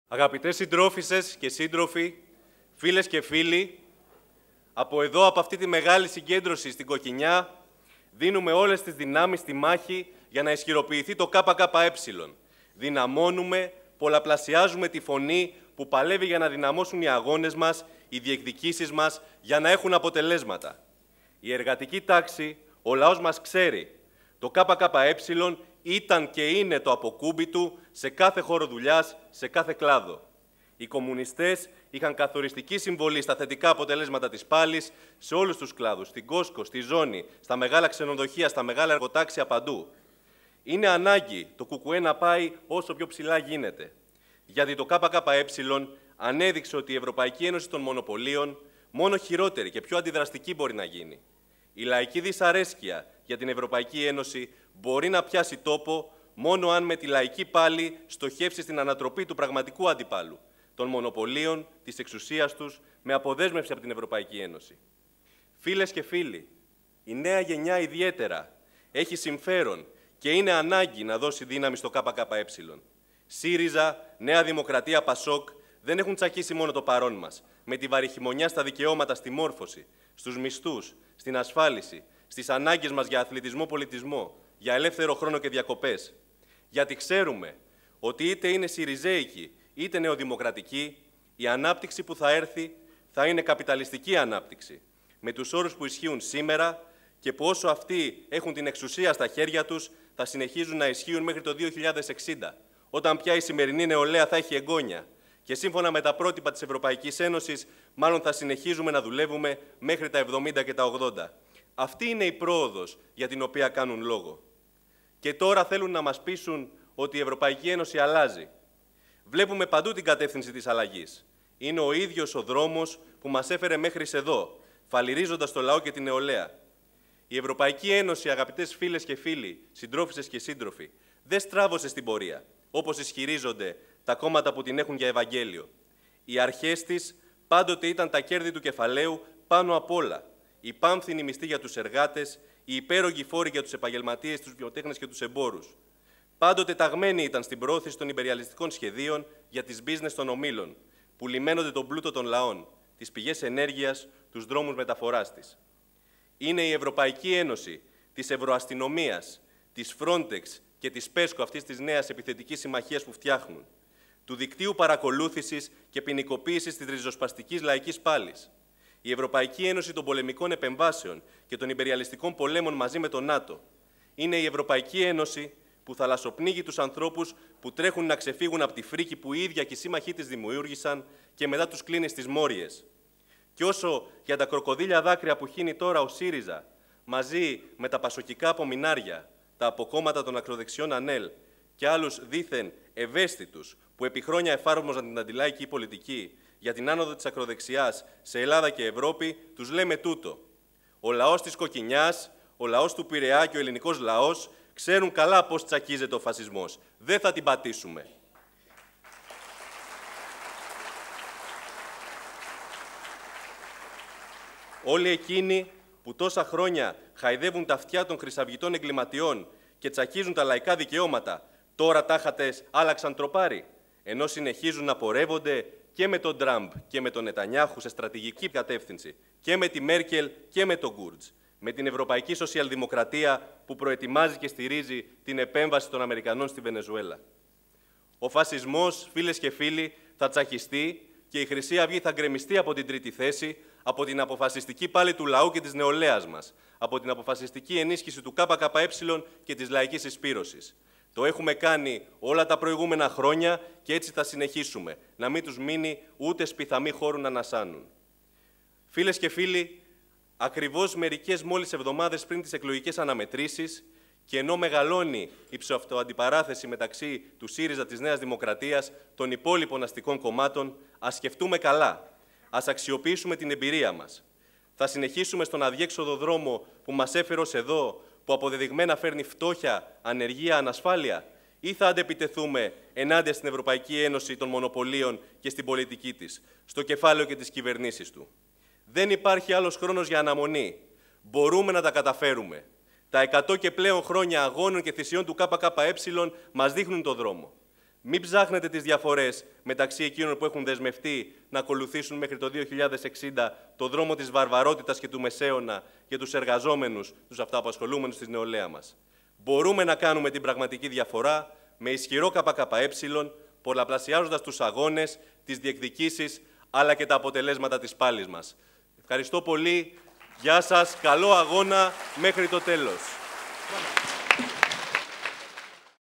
Αγαπητές συντρόφισσες και σύντροφοι, φίλες και φίλοι, από εδώ, από αυτή τη μεγάλη συγκέντρωση στην Κοκκινιά, δίνουμε όλες τις δυνάμεις στη μάχη για να ισχυροποιηθεί το ΚΚΕ. Δυναμώνουμε, πολλαπλασιάζουμε τη φωνή που παλεύει για να δυναμώσουν οι αγώνες μας, οι διεκδικήσεις μας, για να έχουν αποτελέσματα. Η εργατική τάξη, ο λαός μας ξέρει, το ΚΚΕ ήταν και είναι το αποκούμπι του σε κάθε χώρο δουλειάς, σε κάθε κλάδο. Οι κομμουνιστές είχαν καθοριστική συμβολή στα θετικά αποτελέσματα της πάλης σε όλους τους κλάδους, στην Κόσκο, στη Ζώνη, στα μεγάλα ξενοδοχεία, στα μεγάλα εργοτάξια παντού. Είναι ανάγκη το ΚΚΕ να πάει όσο πιο ψηλά γίνεται. Γιατί το ΚΚΕ ανέδειξε ότι η Ευρωπαϊκή Ένωση των Μονοπωλίων μόνο χειρότερη και πιο αντιδραστική μπορεί να γίνει. Η λαϊκή δυσαρέσκεια για την Ευρωπαϊκή Ένωση μπορεί να πιάσει τόπο μόνο αν με τη λαϊκή πάλη στοχεύσει στην ανατροπή του πραγματικού αντιπάλου, των μονοπωλίων, της εξουσίας τους, με αποδέσμευση από την Ευρωπαϊκή Ένωση. Φίλες και φίλοι, η νέα γενιά ιδιαίτερα έχει συμφέρον και είναι ανάγκη να δώσει δύναμη στο ΚΚΕ. ΣΥΡΙΖΑ, Νέα Δημοκρατία, ΠΑΣΟΚ δεν έχουν τσακίσει μόνο το παρόν μας, με τη βαρυχημονιά στα δικαιώματα, στη μόρφωση, στους μισθούς, στην ασφάλιση, στις ανάγκες μας για αθλητισμό, πολιτισμό, για ελεύθερο χρόνο και διακοπές. Γιατί ξέρουμε ότι είτε είναι σιριζέικη είτε νεοδημοκρατική, η ανάπτυξη που θα έρθει θα είναι καπιταλιστική ανάπτυξη, με τους όρους που ισχύουν σήμερα και που όσο αυτοί έχουν την εξουσία στα χέρια τους, θα συνεχίζουν να ισχύουν μέχρι το 2060, όταν πια η σημερινή νεολαία θα έχει εγγόνια. Και σύμφωνα με τα πρότυπα της Ευρωπαϊκής Ένωσης, μάλλον θα συνεχίζουμε να δουλεύουμε μέχρι τα 70 και τα 80. Αυτή είναι η πρόοδος για την οποία κάνουν λόγο. Και τώρα θέλουν να μας πείσουν ότι η Ευρωπαϊκή Ένωση αλλάζει. Βλέπουμε παντού την κατεύθυνση της αλλαγής. Είναι ο ίδιος ο δρόμος που μας έφερε μέχρι εδώ, φαλιρίζοντας το λαό και την νεολαία. Η Ευρωπαϊκή Ένωση, αγαπητές φίλες και φίλοι, συντρόφισσες και σύντροφοι, δεν στράβωσε στην πορεία, όπως ισχυρίζονται τα κόμματα που την έχουν για Ευαγγέλιο. Οι αρχές της πάντοτε ήταν τα κέρδη του κεφαλαίου πάνω απ' όλα. Η πάμφθινη μισθή για τους εργάτες, οι υπέρογγοι φόροι για τους επαγγελματίες, τους βιοτέχνες και τους εμπόρους. Πάντοτε ταγμένη ήταν στην προώθηση των υπεριαλιστικών σχεδίων για τις business των ομίλων, που λιμένονται τον πλούτο των λαών, τις πηγές ενέργειας, τους δρόμους μεταφοράς της. Είναι η Ευρωπαϊκή Ένωση της Ευρωαστυνομίας, της Frontex και της ΠΕΣΚΟ, αυτής της νέας επιθετικής συμμαχίας που φτιάχνουν, του δικτύου παρακολούθησης και ποινικοποίησης της ριζοσπαστικής λαϊκής πάλης. Η Ευρωπαϊκή Ένωση των Πολεμικών Επεμβάσεων και των Υπεριαλιστικών Πολέμων μαζί με τον ΝΑΤΟ. Είναι η Ευρωπαϊκή Ένωση που θαλασσοπνίγει τους ανθρώπους που τρέχουν να ξεφύγουν από τη φρίκη που οι ίδια και οι σύμμαχοί της δημιούργησαν και μετά τους κλείνει στις μόριες. Και όσο για τα κροκοδίλια δάκρυα που χύνει τώρα ο ΣΥΡΙΖΑ, μαζί με τα πασοκικά απομεινάρια, τα αποκόμματα των ακροδεξιών ΑΝΕΛ και άλλους δήθεν ευαίσθητους που επί χρόνια εφάρμοζαν την αντιλαϊκή πολιτική για την άνοδο της ακροδεξιάς σε Ελλάδα και Ευρώπη, τους λέμε τούτο. Ο λαός της Κοκκινιάς, ο λαός του Πειραιά και ο ελληνικός λαός ξέρουν καλά πώς τσακίζεται ο φασισμός. Δεν θα την πατήσουμε. Όλοι εκείνοι που τόσα χρόνια χαϊδεύουν τα αυτιά των χρυσαυγητών εγκληματιών και τσακίζουν τα λαϊκά δικαιώματα, τώρα τάχατες άλλαξαν τροπάρι, ενώ συνεχίζουν να πορεύονται και με τον Τραμπ και με τον Νετανιάχου σε στρατηγική κατεύθυνση, και με τη Μέρκελ και με τον Κούρτζ, με την Ευρωπαϊκή Σοσιαλδημοκρατία που προετοιμάζει και στηρίζει την επέμβαση των Αμερικανών στη Βενεζουέλα. Ο φασισμός, φίλες και φίλοι, θα τσακιστεί και η Χρυσή Αυγή θα γκρεμιστεί από την τρίτη θέση, από την αποφασιστική πάλη του λαού και της νεολαίας μας, από την αποφασιστική ενίσχυση του ΚΚΕ και της λαϊκής εισπύρωσης. Το έχουμε κάνει όλα τα προηγούμενα χρόνια και έτσι θα συνεχίσουμε, να μην τους μείνει ούτε σπιθαμοί χώρου να ανασάνουν. Φίλες και φίλοι, ακριβώς μερικές μόλις εβδομάδες πριν τις εκλογικές αναμετρήσεις και ενώ μεγαλώνει η ψευτοαντιπαράθεση μεταξύ του ΣΥΡΙΖΑ, της Νέας Δημοκρατίας, των υπόλοιπων αστικών κομμάτων, ας σκεφτούμε καλά, ας αξιοποιήσουμε την εμπειρία μας. Θα συνεχίσουμε στον αδιέξοδο δρόμο που μας έφερε ως εδώ, που αποδεδειγμένα φέρνει φτώχεια, ανεργία, ανασφάλεια, ή θα αντεπιτεθούμε ενάντια στην Ευρωπαϊκή Ένωση των Μονοπωλίων και στην πολιτική της, στο κεφάλαιο και τις κυβερνήσεις του. Δεν υπάρχει άλλος χρόνος για αναμονή. Μπορούμε να τα καταφέρουμε. Τα 100 και πλέον χρόνια αγώνων και θυσιών του ΚΚΕ μας δείχνουν το δρόμο. Μην ψάχνετε τις διαφορές μεταξύ εκείνων που έχουν δεσμευτεί να ακολουθήσουν μέχρι το 2060 το δρόμο της βαρβαρότητας και του μεσαίωνα και τους εργαζόμενους, τους αυτοαπασχολούμενους της νεολαία μας. Μπορούμε να κάνουμε την πραγματική διαφορά με ισχυρό ΚΚΕ, πολλαπλασιάζοντας τους αγώνες, τις διεκδικήσεις, αλλά και τα αποτελέσματα της πάλης μας. Ευχαριστώ πολύ. Γεια σας. Καλό αγώνα μέχρι το τέλος.